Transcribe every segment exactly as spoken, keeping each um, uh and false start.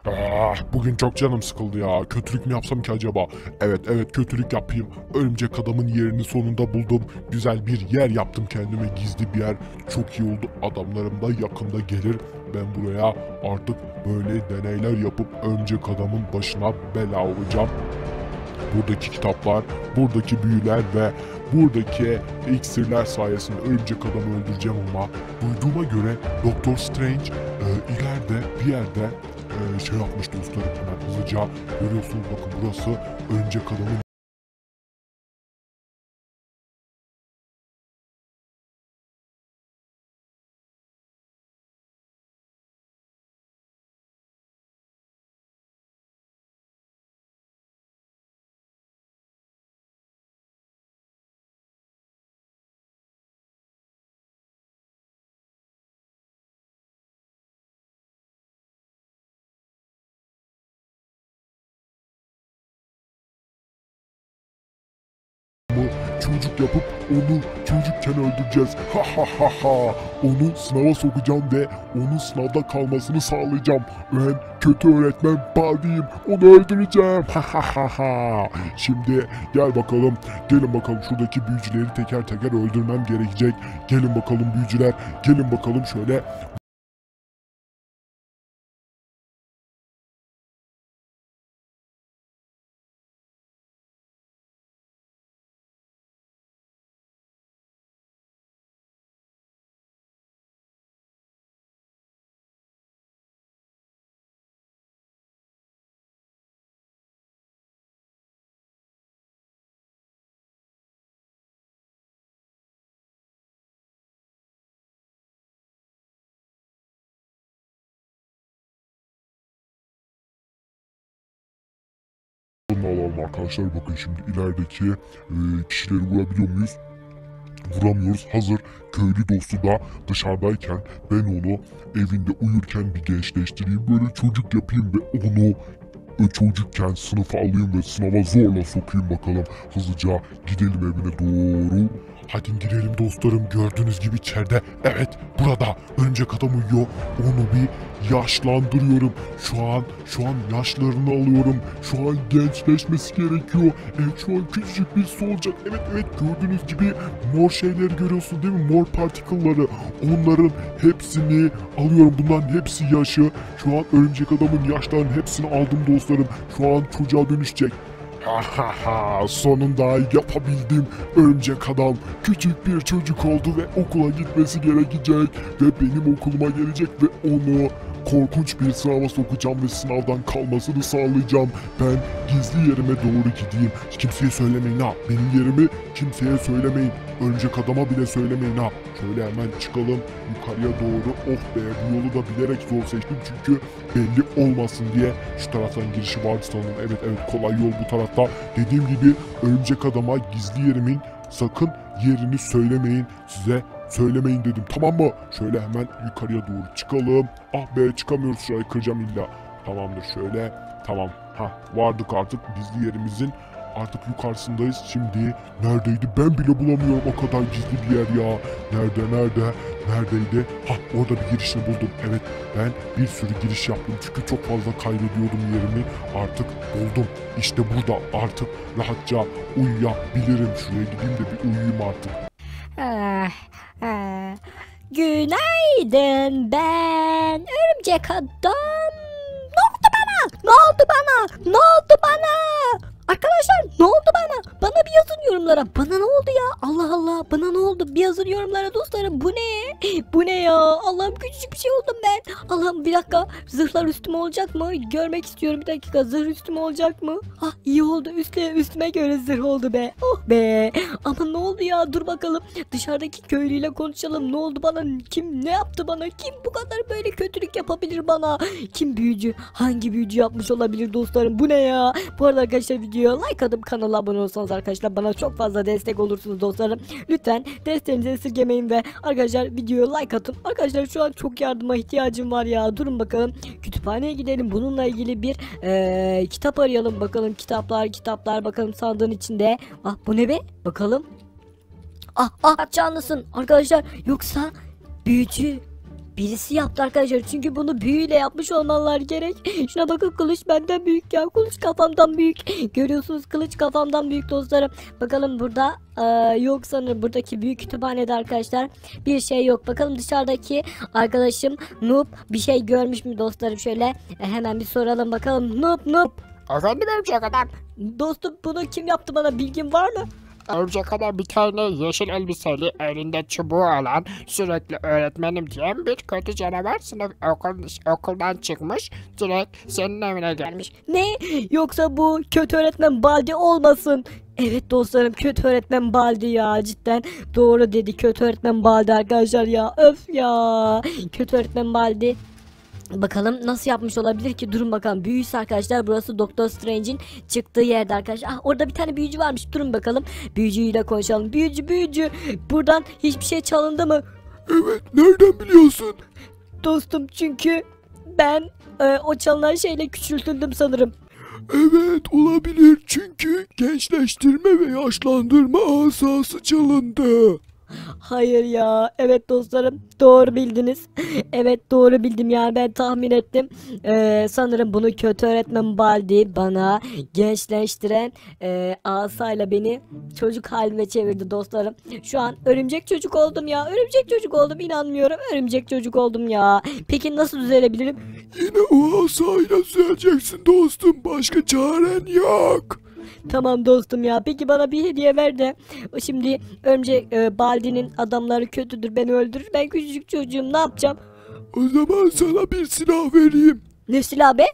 Ah, bugün çok canım sıkıldı ya. Kötülük mü yapsam ki acaba? Evet evet kötülük yapayım. Örümcek adamın yerini sonunda buldum. Güzel bir yer yaptım kendime, gizli bir yer. Çok iyi oldu. Adamlarım da yakında gelir. Ben buraya artık böyle deneyler yapıp örümcek adamın başına bela olacağım. Buradaki kitaplar, buradaki büyüler ve buradaki iksirler sayesinde örümcek adamı öldüreceğim ama duyduğuma göre Doktor Strange e, ileride bir yerde e, şey yapmış dostlarım, hemen hızlıca görüyorsunuz, bakın burası örümcek adamın çocuk yapıp onu çocukken öldüreceğiz. Ha ha ha ha. Onu sınava sokacağım ve onun sınavda kalmasını sağlayacağım. Ben kötü öğretmen Baldi'yim. Onu öldüreceğim. Ha ha ha ha. Şimdi gel bakalım. Gelin bakalım, şuradaki büyücüleri teker teker öldürmem gerekecek. Gelin bakalım büyücüler. Gelin bakalım şöyle. Bunu alalım arkadaşlar. Bakın şimdi ilerideki e, kişileri vurabiliyor muyuz? Vuramıyoruz. Hazır köylü dostu da dışarıdayken ben onu evinde uyurken bir gençleştireyim. Böyle çocuk yapayım ve onu e, çocukken sınıfa alayım ve sınava zorla sokayım bakalım. Hızlıca gidelim evine doğru. Hadi girelim dostlarım, gördüğünüz gibi içeride. Evet, burada örümcek adam uyuyor. Onu bir yaşlandırıyorum. Şu an, şu an yaşlarını alıyorum. Şu an gençleşmesi gerekiyor. Evet, şu an küçücük bir solucan. Evet evet, gördüğünüz gibi mor şeyleri görüyorsun değil mi? Mor particle'ları. Onların hepsini alıyorum. Bunların hepsi yaşı. Şu an örümcek adamın yaşlarının hepsini aldım dostlarım. Şu an çocuğa dönüşecek. Ha ha ha, sonunda yapabildim. Örümcek adam küçük bir çocuk oldu ve okula gitmesi gerekecek ve benim okuluma gelecek ve onu korkunç bir sınava sokacağım ve sınavdan kalmasını sağlayacağım. Ben gizli yerime doğru gideyim. Kimseye söylemeyin ha. Benim yerimi kimseye söylemeyin. Örümcek adama bile söylemeyin ha. Şöyle hemen çıkalım yukarıya doğru. Of be, bu yolu da bilerek zor seçtim çünkü belli olmasın diye. Şu taraftan girişi vardı sanırım. Evet evet, kolay yol bu tarafta. Dediğim gibi örümcek adama gizli yerimin sakın yerini söylemeyin. Size söylemeyin dedim, tamam mı? Şöyle hemen yukarıya doğru çıkalım. Ah be, çıkamıyoruz, şurayı kıracağım illa. Tamamdır, şöyle. Tamam. Ha, vardık artık gizli yerimizin. Artık yukarısındayız. Şimdi neredeydi? Ben bile bulamıyorum, o kadar gizli bir yer ya. Nerede nerede? Neredeydi? Ha, orada bir girişini buldum. Evet, ben bir sürü giriş yaptım çünkü çok fazla kaybediyordum yerimi. Artık buldum. İşte burada artık rahatça uyuyabilirim. Şuraya gideyim de bir uyuyayım artık. Ah, ah. Günaydın, ben örümcek adam. Ne oldu bana? Ne oldu bana? Ne oldu bana? Arkadaşlar, ne oldu bana? Bana bir yazın yorumlara. Bana ne oldu ya? Allah Allah, bana ne oldu? Bir yazın yorumlara dostlarım. Bu ne? Bu ne ya? Allah'ım, küçücük bir şey oldum ben. Allah'ım, bir dakika. Zırhlar üstüme olacak mı? Görmek istiyorum, bir dakika. Zırh üstüme olacak mı? Ah, iyi oldu. Üstüme, üstüme göre zırh oldu be. Oh be. Ama ne oldu ya? Dur bakalım. Dışarıdaki köylüyle konuşalım. Ne oldu bana? Kim ne yaptı bana? Kim bu kadar böyle kötülük yapabilir bana? Kim büyücü? Hangi büyücü yapmış olabilir dostlarım? Bu ne ya? Bu arada arkadaşlar, videoya like atıp kanala abone olursanız arkadaşlar bana çok fazla destek olursunuz dostlarım. Lütfen desteğinizi esirgemeyin ve arkadaşlar videoya like atın. Arkadaşlar, şu an çok yardıma ihtiyacım var ya. Durun bakalım. Kütüphaneye gidelim. Bununla ilgili bir ee, kitap arayalım. Bakalım, kitaplar kitaplar bakalım sandığın içinde. Ah, bu ne be? Bakalım. Ah ah, canlısın arkadaşlar, yoksa büyücü Birisi yaptı arkadaşlar. Çünkü bunu büyüyle yapmış olmalar gerek. Şuna bakın, kılıç benden büyük ya. Kılıç kafamdan büyük. Görüyorsunuz, kılıç kafamdan büyük dostlarım. Bakalım burada e, yok sanırım. Buradaki büyük kütüphanede arkadaşlar bir şey yok. Bakalım dışarıdaki arkadaşım Noob bir şey görmüş mü dostlarım? Şöyle e, hemen bir soralım bakalım. Noob Noob. Efendim örümcek adam. Dostum, bunu kim yaptı, bana bilgin var mı? Örümcek adam bir tane yeşil elbiseli, elinde çubuğu olan, sürekli öğretmenim diyen bir kötü canavar sınıf okul, okuldan çıkmış, direkt senin evine gelmiş. Ne? Yoksa bu kötü öğretmen Baldi olmasın? Evet dostlarım, kötü öğretmen Baldi ya, cidden doğru dedi, kötü öğretmen Baldi arkadaşlar ya, öf ya, kötü öğretmen Baldi. Bakalım nasıl yapmış olabilir ki? Durun bakalım. Büyüyse arkadaşlar, burası Doktor Strange'in çıktığı yerde arkadaşlar. Ah, orada bir tane büyücü varmış. Durun bakalım. Büyücüyle konuşalım. Büyücü büyücü. Buradan hiçbir şey çalındı mı? Evet, nereden biliyorsun? Dostum, çünkü ben e, o çalınan şeyle küçültüldüm sanırım. Evet, olabilir çünkü gençleştirme ve yaşlandırma asası çalındı. Hayır ya. Evet dostlarım, doğru bildiniz. Evet, doğru bildim ya, ben tahmin ettim. Ee, sanırım bunu kötü öğretmen Baldi bana gençleştiren e, asayla beni çocuk halime çevirdi dostlarım. Şu an örümcek çocuk oldum ya. Örümcek çocuk oldum, inanmıyorum. Örümcek çocuk oldum ya. Peki nasıl düzelebilirim? Yine o asayla düzeleceksin dostum, başka çaren yok. Tamam dostum ya. Peki bana bir hediye ver de. Şimdi örümcek e, Baldi'nin adamları kötüdür, beni öldürür. Ben küçücük çocuğum, ne yapacağım? O zaman sana bir silah vereyim. Ne silah be?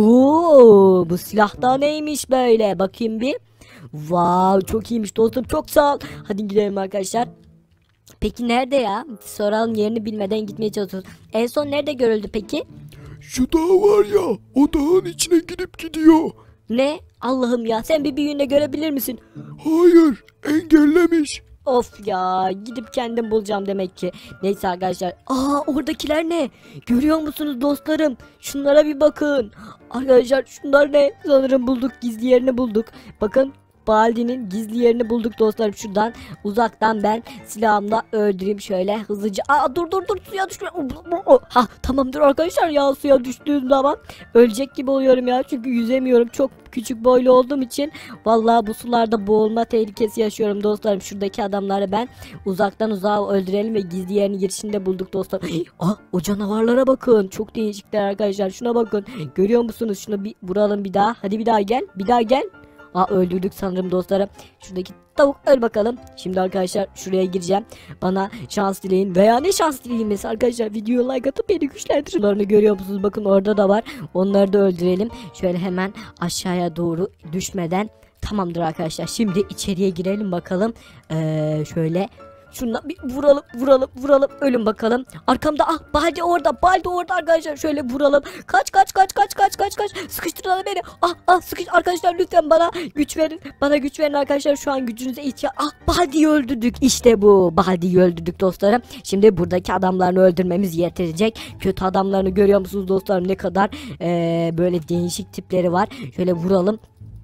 Oo, bu silah da neymiş böyle? Bakayım bir. Wow, çok iyiymiş dostum, çok sağ ol. Hadi gidelim arkadaşlar. Peki nerede ya? Soralım, yerini bilmeden gitmeye çalışıyoruz. En son nerede görüldü peki? Şu dağ var ya, o dağın içine girip gidiyor. Ne? Allah'ım ya, sen bir büyüğünle görebilir misin? Hayır, engellemiş. Of ya, gidip kendim bulacağım demek ki. Neyse arkadaşlar. Aa, oradakiler ne? Görüyor musunuz dostlarım? Şunlara bir bakın. Arkadaşlar şunlar ne? Sanırım bulduk, gizli yerini bulduk. Bakın, Baldi'nin gizli yerini bulduk dostlarım. Şuradan uzaktan ben silahımla öldüreyim şöyle hızlıca. Aa, dur dur dur, suya düşme. Ha, tamamdır arkadaşlar ya, suya düştüğüm zaman ölecek gibi oluyorum ya. Çünkü yüzemiyorum, çok küçük boylu olduğum için. Vallahi bu sularda boğulma tehlikesi yaşıyorum dostlarım. Şuradaki adamları ben uzaktan uzağa öldürelim ve gizli yerini girişinde bulduk dostlar. Aa, o canavarlara bakın, çok değişikler arkadaşlar. Şuna bakın, görüyor musunuz? Şunu bir vuralım bir daha. Hadi bir daha gel, bir daha gel. Aa, öldürdük sanırım dostlarım. Şuradaki tavuk öl bakalım. Şimdi arkadaşlar şuraya gireceğim. Bana şans dileyin veya ne şans dileyin mesela arkadaşlar. Videoya like atıp beni güçlendirin. Şunlarını görüyor musunuz? Bakın orada da var. Onları da öldürelim. Şöyle hemen aşağıya doğru düşmeden. Tamamdır arkadaşlar. Şimdi içeriye girelim bakalım. Ee, şöyle. Şundan bir vuralım vuralım vuralım, ölün bakalım. Arkamda, ah, Baldi orada, Baldi orada arkadaşlar, şöyle vuralım. Kaç kaç kaç kaç kaç kaç kaç sıkıştıralım beni. Ah ah, sıkış arkadaşlar, lütfen bana güç verin. Bana güç verin arkadaşlar, şu an gücünüze ihtiyaç. Ah, Baldi'yi öldürdük, işte bu, Baldi'yi öldürdük dostlarım. Şimdi buradaki adamlarını öldürmemiz yetecek. Kötü adamlarını görüyor musunuz dostlarım, ne kadar ee, böyle değişik tipleri var. Şöyle vuralım.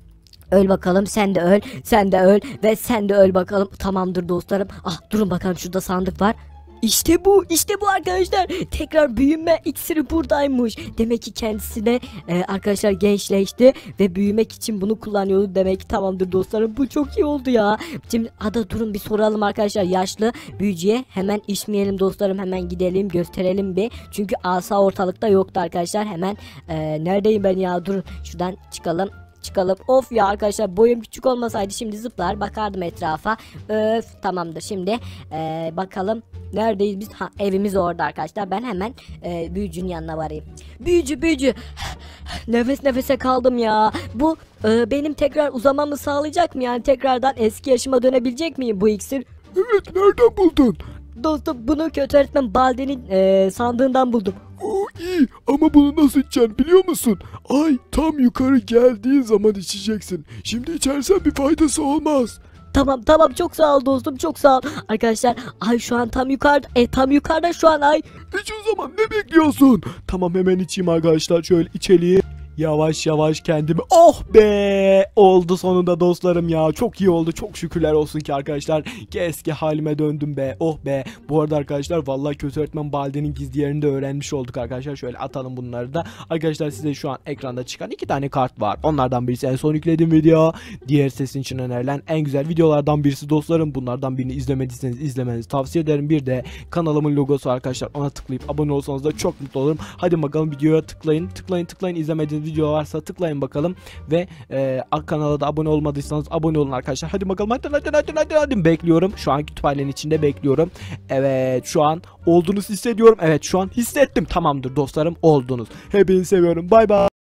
Öl bakalım, sen de öl, sen de öl ve sen de öl bakalım. Tamamdır dostlarım. Ah, durun bakalım, şurada sandık var. İşte bu, işte bu arkadaşlar. Tekrar büyüme iksiri buradaymış. Demek ki kendisine e, arkadaşlar gençleşti ve büyümek için bunu kullanıyordu demek ki. Tamamdır dostlarım, bu çok iyi oldu ya. Şimdi ada durun bir soralım arkadaşlar, yaşlı büyücüye. Hemen içmeyelim dostlarım, hemen gidelim gösterelim bir. Çünkü asa ortalıkta yoktu arkadaşlar. Hemen e, neredeyim ben ya, durun şuradan çıkalım. Çıkalım. Of ya arkadaşlar, boyum küçük olmasaydı şimdi zıplar bakardım etrafa. Öf, tamamdır. Şimdi ee, bakalım neredeyiz biz? Ha, evimiz orada arkadaşlar. Ben hemen ee, büyücünün yanına varayım. Büyücü büyücü. Nefes nefese kaldım ya. Bu ee, benim tekrar uzamamı sağlayacak mı? Yani tekrardan eski yaşıma dönebilecek miyim bu iksir? Evet, nereden buldun? Dostum, bunu kötü öğretmen Baldi'nin ee, sandığından buldum. Oo, iyi ama bunu nasıl içeceksin biliyor musun? Ay tam yukarı geldiğin zaman içeceksin. Şimdi içersen bir faydası olmaz. Tamam tamam, çok sağ ol dostum, çok sağ ol. Arkadaşlar ay şu an tam yukarıda. E tam yukarıda şu an ay. İç o zaman, ne bekliyorsun? Tamam, hemen içeyim arkadaşlar, şöyle içelim. yavaş yavaş kendimi oh be oldu sonunda dostlarım ya, çok iyi oldu, çok şükürler olsun ki arkadaşlar, ki eski halime döndüm be, oh be. Bu arada arkadaşlar vallahi kötü öğretmen Baldi'nin gizli yerini de öğrenmiş olduk arkadaşlar. Şöyle atalım bunları da arkadaşlar. Size şu an ekranda çıkan iki tane kart var, onlardan birisi en son yüklediğim video, diğer sesin için önerilen en güzel videolardan birisi dostlarım. Bunlardan birini izlemediyseniz izlemenizi tavsiye ederim. Bir de kanalımın logosu arkadaşlar, ona tıklayıp abone olsanız da çok mutlu olurum. Hadi bakalım videoya tıklayın tıklayın tıklayın, izlemediğiniz video varsa tıklayın bakalım ve e, kanala da abone olmadıysanız abone olun arkadaşlar. Hadi bakalım, hadi hadi hadi hadi, hadi. Bekliyorum, şu an kütüphanenin içinde bekliyorum. Evet, şu an olduğunuzu hissediyorum. Evet, şu an hissettim. Tamamdır dostlarım, oldunuz. Hepinizi seviyorum, bay bay.